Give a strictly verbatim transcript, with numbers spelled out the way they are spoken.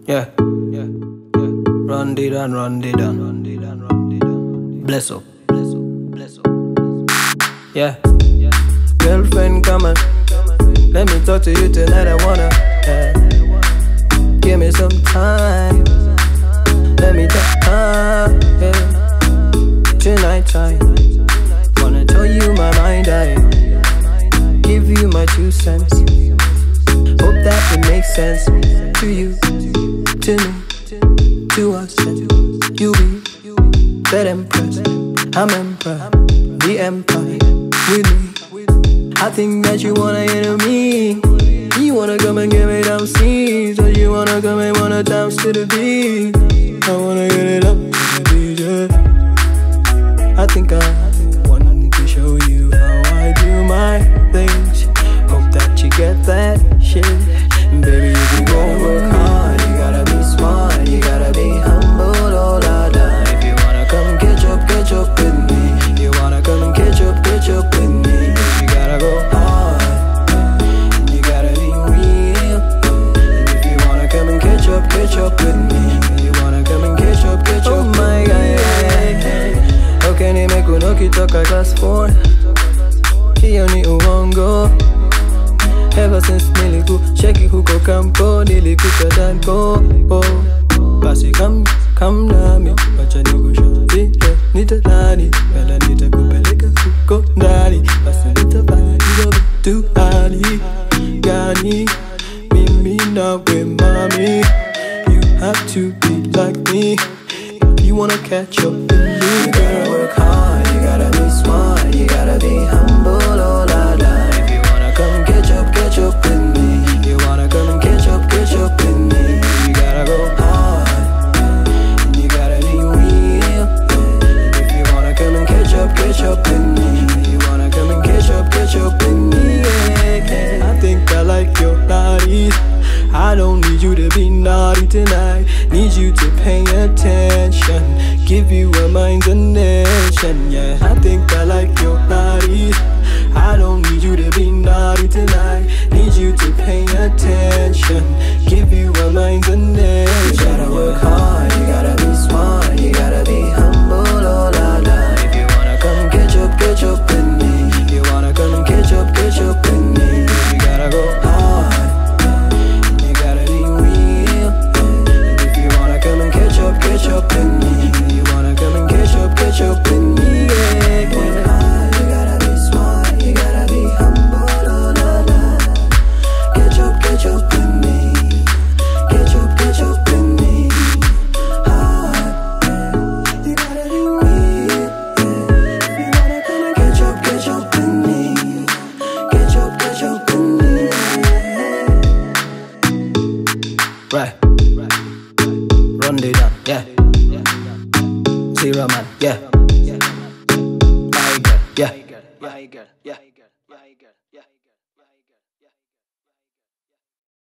Yeah, yeah, yeah. Run the done, run the done, run the done, run the done. Bless up, bless up, bless up. Yeah, yeah. Girlfriend, come on. Let me talk to you tonight. I wanna. Yeah. Give me some time. Let me talk time. Yeah. Tonight time. Wanna tell you my mind. I give you my two cents. Hope that it makes sense to you, to me, to us. You be that empress, I'm emperor, the empire with me. I think that you wanna enter me. You wanna come and give me them seeds, or you wanna come and wanna dance to the beat. I wanna get it up to the D J. I think I want to show you how I do my things. Hope that you get that shit. Baby, if you gon' work hard, you gotta be smart, you gotta be humble, all I done. If you wanna come catch up, catch up with me. You wanna come and catch up, catch up with me. You gotta go hard, and you gotta be real. And if you wanna come and catch up, catch up with me. You wanna come and catch up, catch up. Oh my God, okay, ni me kunoki toka class four. Hiyo ni uongo. Ever since niliku cheki huko kampo, nilikuta danko. Oh, basi come, come nami, wacha nikushow vile nitadhani, wala nitakupeleka huko ndani. Basi nitafanya vitu hali gani, mimi nawe mami. You have to be like me if you wanna catch up with me. You gotta work hard, you gotta be smart, you gotta be humble, all I done. If you wanna come catch up, catch up with me. You wanna come and catch up, catch up with me. You gotta go hard, and you gotta be real. And if you wanna come and catch up, catch up with me. You wanna come and catch up, catch up with me. Yeah, yeah. I think I like your body. I don't need you to be naughty tonight. Need you to pay attention. Give you a mind and nation. Yeah, I think I like your body. I don't need you to be naughty tonight. Need you to pay attention. Give you a mind and nation. You gotta work hard, you gotta be smart, you gotta be humble, all I done. If you wanna come catch up, catch up with me. You wanna come and catch up, catch up with me. You gotta go hard, and you gotta be real. And if you wanna come and catch up, catch up with me. You wanna come and catch up, catch up with me. Yeah, yeah. Right, run it down, yeah. Zero man, yeah. I got, yeah.